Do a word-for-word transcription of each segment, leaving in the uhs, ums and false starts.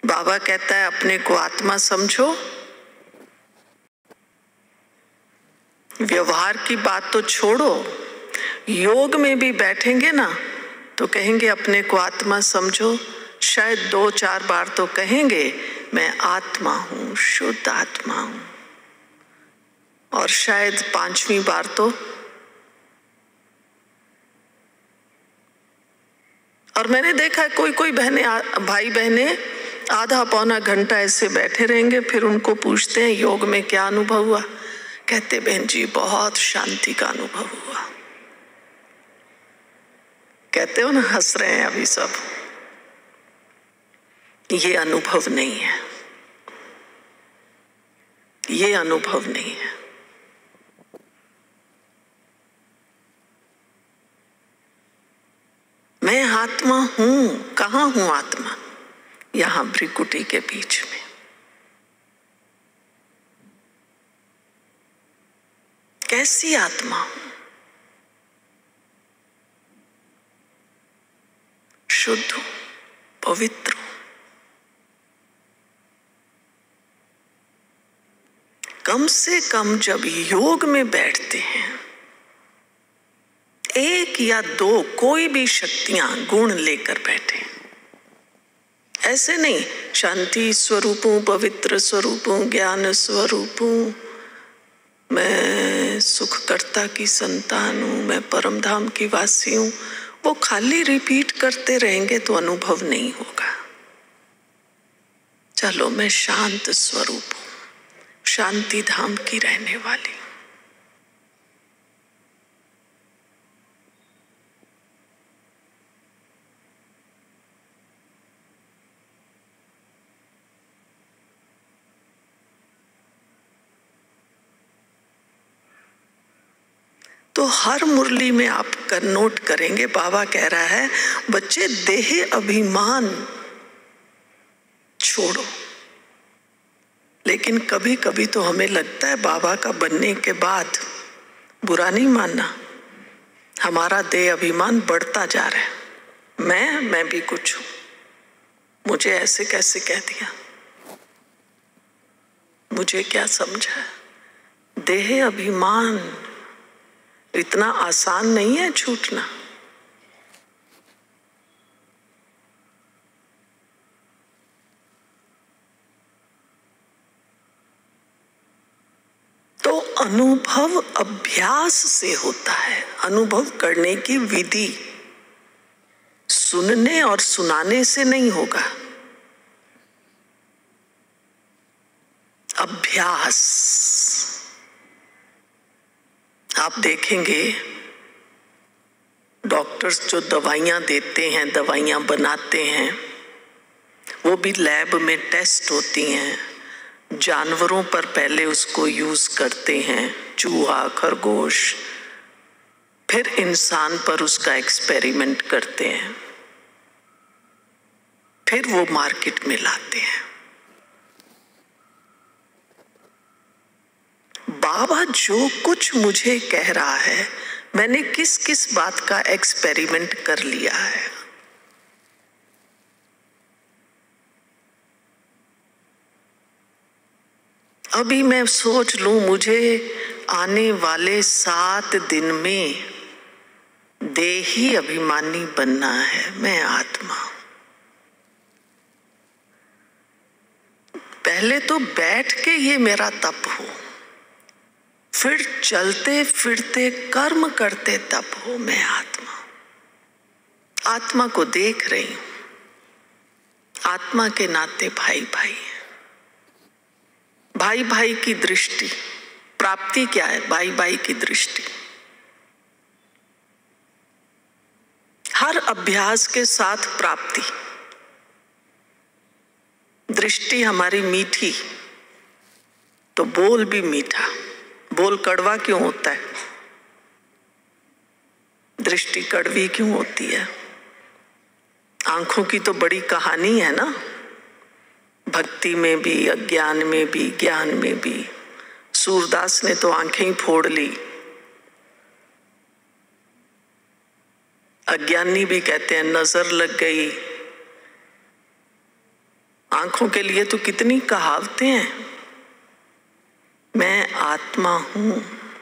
बाबा कहता है अपने को आत्मा समझो। व्यवहार की बात तो छोड़ो, योग में भी बैठेंगे ना तो कहेंगे अपने को आत्मा समझो। शायद दो चार बार तो कहेंगे मैं आत्मा हूं, शुद्ध आत्मा हूं, और शायद पांचवी बार तो, और मैंने देखा है कोई कोई बहने भाई बहने आधा पौना घंटा ऐसे बैठे रहेंगे, फिर उनको पूछते हैं योग में क्या अनुभव हुआ, कहते बहन जी बहुत शांति का अनुभव हुआ। कहते हो ना, हंस रहे हैं अभी सब। ये अनुभव नहीं है, ये अनुभव नहीं है। मैं आत्मा हूं। कहां हूं आत्मा? यहां भ्रिकुटी के बीच में। कैसी आत्मा हूं? शुद्ध हूं, पवित्र हूं। कम से कम जब योग में बैठते हैं, एक या दो कोई भी शक्तियां गुण लेकर बैठे। ऐसे नहीं शांति स्वरूप हूं, पवित्र स्वरूप हूं, ज्ञान स्वरूप हूं, मैं सुखकर्ता की संतान हूं, मैं परम धाम की वासी हूं। वो खाली रिपीट करते रहेंगे तो अनुभव नहीं होगा। चलो मैं शांत स्वरूप हूं, शांति धाम की रहने वाली। तो हर मुरली में आप कर नोट करेंगे बाबा कह रहा है बच्चे देह अभिमान छोड़ो। लेकिन कभी कभी तो हमें लगता है बाबा का बनने के बाद, बुरा नहीं मानना, हमारा देह अभिमान बढ़ता जा रहा है। मैं मैं भी कुछ हूं, मुझे ऐसे कैसे कह दिया, मुझे क्या समझा। देह अभिमान इतना आसान नहीं है छूटना। तो अनुभव अभ्यास से होता है, अनुभव करने की विधि सुनने और सुनाने से नहीं होगा। अभ्यास। आप देखेंगे डॉक्टर्स जो दवाइयां देते हैं, दवाइयां बनाते हैं, वो भी लैब में टेस्ट होती हैं। जानवरों पर पहले उसको यूज करते हैं, चूहा, खरगोश, फिर इंसान पर उसका एक्सपेरिमेंट करते हैं, फिर वो मार्केट में लाते हैं। बाबा जो कुछ मुझे कह रहा है, मैंने किस किस बात का एक्सपेरिमेंट कर लिया है। अभी मैं सोच लूं मुझे आने वाले सात दिन में देही अभिमानी बनना है, मैं आत्मा हूं। पहले तो बैठ के ये मेरा तप हो, फिर चलते फिरते कर्म करते तप हो, मैं आत्मा हूं। आत्मा को देख रही हूं, आत्मा के नाते भाई भाई है। भाई भाई की दृष्टि, प्राप्ति क्या है? भाई भाई की दृष्टि। हर अभ्यास के साथ प्राप्ति। दृष्टि हमारी मीठी तो बोल भी मीठा। बोल कड़वा क्यों होता है? दृष्टि कड़वी क्यों होती है? आंखों की तो बड़ी कहानी है ना, भक्ति में भी, अज्ञान में भी, ज्ञान में भी। सूरदास ने तो आंखें ही फोड़ ली। अज्ञानी भी कहते हैं नजर लग गई, आंखों के लिए तो कितनी कहावतें हैं। मैं आत्मा हूं,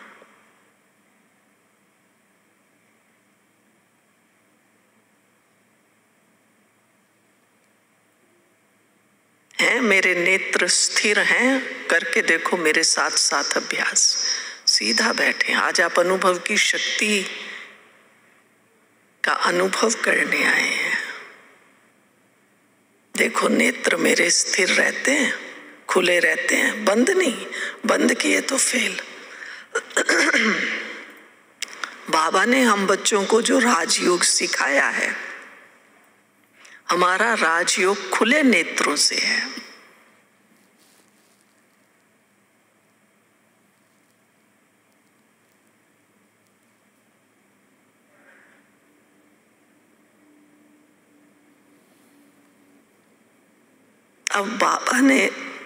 हैं मेरे नेत्र स्थिर हैं, करके देखो मेरे साथ साथ अभ्यास। सीधा बैठे, आज आप अनुभव की शक्ति का अनुभव करने आए हैं। देखो नेत्र मेरे स्थिर रहते हैं, खुले रहते हैं, बंद नहीं। बंद किए तो फेल। बाबा ने हम बच्चों को जो राजयोग सिखाया है, हमारा राजयोग खुले नेत्रों से है। अब बाबा ने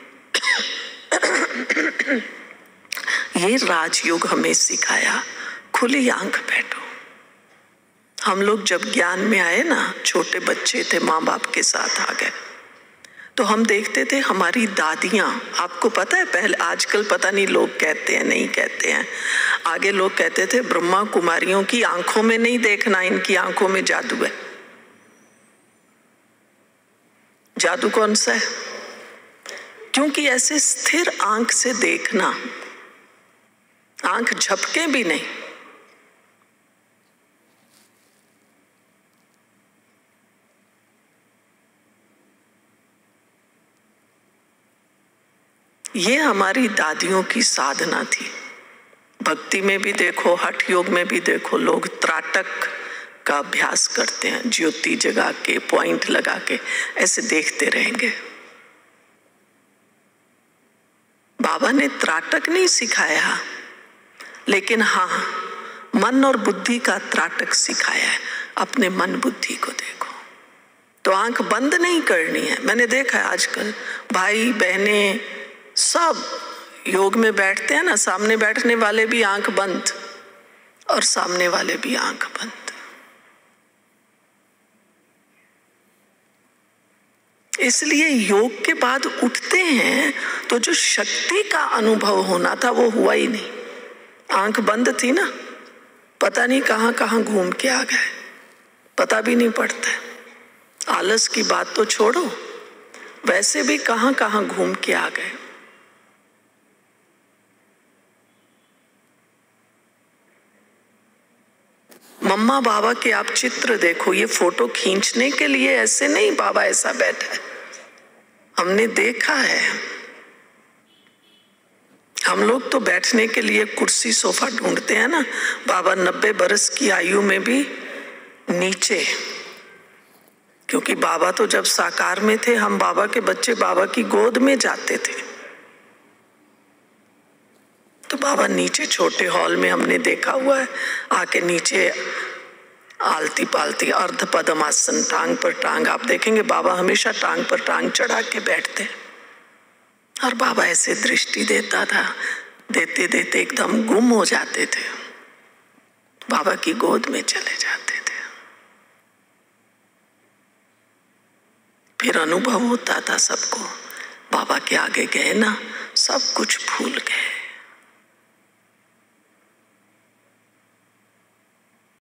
ये राजयोग हमें सिखाया, खुली आंख बैठो। हम लोग जब ज्ञान में आए ना, छोटे बच्चे थे, माँ बाप के साथ आ गए, तो हम देखते थे हमारी दादियाँ, आपको पता है पहले, आजकल पता नहीं लोग कहते हैं नहीं कहते हैं, आगे लोग कहते थे ब्रह्मा कुमारियों की आंखों में नहीं देखना, इनकी आंखों में जादू है। जादू कौन सा है? क्योंकि ऐसे स्थिर आंख से देखना, आंख झपके भी नहीं। ये हमारी दादियों की साधना थी। भक्ति में भी देखो, हठ योग में भी देखो, लोग त्राटक का अभ्यास करते हैं, ज्योति जगा के, पॉइंट लगा के, ऐसे देखते रहेंगे। बाबा ने त्राटक नहीं सिखाया, लेकिन हाँ मन और बुद्धि का त्राटक सिखाया है। अपने मन बुद्धि को देखो, तो आंख बंद नहीं करनी है। मैंने देखा है आजकल भाई बहनें सब योग में बैठते हैं ना, सामने बैठने वाले भी आंख बंद और सामने वाले भी आंख बंद। इसलिए योग के बाद उठते हैं तो जो शक्ति का अनुभव होना था वो हुआ ही नहीं। आंख बंद थी ना, पता नहीं कहां कहां घूम के आ गए, पता भी नहीं पड़ता। आलस की बात तो छोड़ो, वैसे भी कहां कहां घूम के आ गए। मम्मा बाबा के आप चित्र देखो, ये फोटो खींचने के लिए ऐसे नहीं बाबा ऐसा बैठा है, हमने देखा है। हम लोग तो बैठने के लिए कुर्सी सोफा ढूंढते हैं ना, बाबा नब्बे बरस की आयु में भी नीचे, क्योंकि बाबा तो जब साकार में थे, हम बाबा के बच्चे बाबा की गोद में जाते थे, तो बाबा नीचे छोटे हॉल में हमने देखा हुआ है, आके नीचे आलती पालती अर्ध पद्मासन, टांग पर टांग। आप देखेंगे बाबा हमेशा टांग पर टांग चढ़ा के बैठते, और बाबा ऐसे दृष्टि देता था, देते देते एकदम गुम हो जाते थे, बाबा की गोद में चले जाते थे। फिर अनुभव होता था सबको, बाबा के आगे गए ना, सब कुछ भूल गए।